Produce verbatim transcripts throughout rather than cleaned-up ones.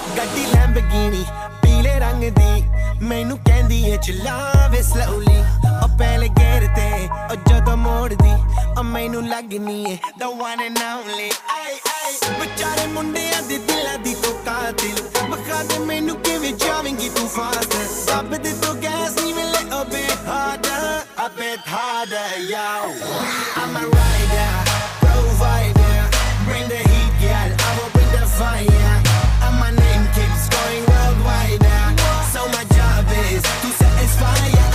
ਗੱਡੀ ਲੈਂਬਗੀਨੀ ਪੀਲੇ ਰੰਗ ਦੀ ਮੈਨੂੰ ਕਹਿੰਦੀ ਏ ਚਲਾਵੇ slowly ਉਹ ਪਹਿਲੇ ਗੇਰ ਤੇ ਉਹ ਜਦੋਂ ਮੋੜਦੀ ਉਹ ਮੈਨੂੰ ਲੱਗਨੀ ਏ the one and only ਆਈ ਆਈ ਵਿਚਾਰੇ ਮੁੰਡਿਆਂ ਦੇ ਦਿਲਾਂ ਦੀ ਤੂੰ ਕਾਤਿਲ ਬਖਾ ਦੇ ਮੈਨੂੰ ਕਿਵੇਂ ਜਾਵੇਂਗੀ ਤੂੰ ਫਾਸਟ ਰੱਬ ਦੇ ਤੋਂ ਗੈਸ ਨਹੀਂ ਮਿਲੇ a bit harder a bit harder yo I'm a rider provider bring the heat girl I will bring the fire and my name keeps going worldwide so my job is to satisfy ya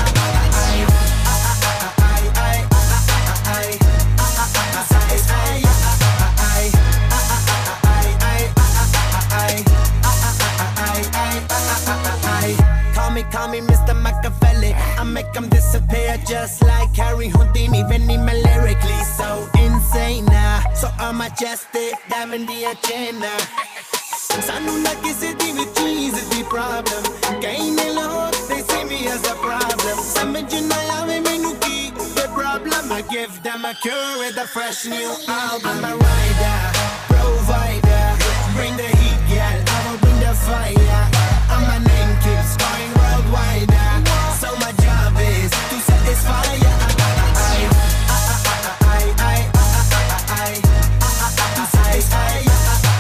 Call me Mister Machiavelli I make them disappear just like Harry Houdini Vinny me lyrically so insane now So I'm majestic, diamond the agenda Sanu na kisi di vi cheese di problem Kaine log, they see me as a problem Samajh na aave mainu ki the problem I give them a cure with a fresh new album I'm a rider, provider Bring the heat, girl, I will bring the fire And my name keeps going worldwide So my job is to satisfy ya To satisfy ya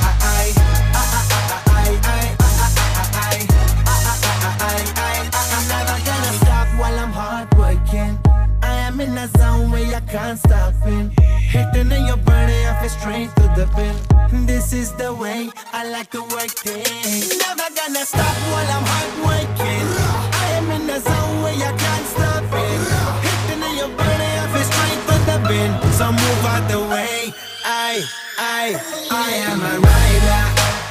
I'm never gonna stop while I'm hard working I am in a zone where I can't stop it Hitting in your body, I feel straight to the pin This is the way I like to work things Never gonna stop while I'm hard working I am in a zone where I can't stop it Hitting in your body, I feel straight to the pin So move out the way I, I, I am a rider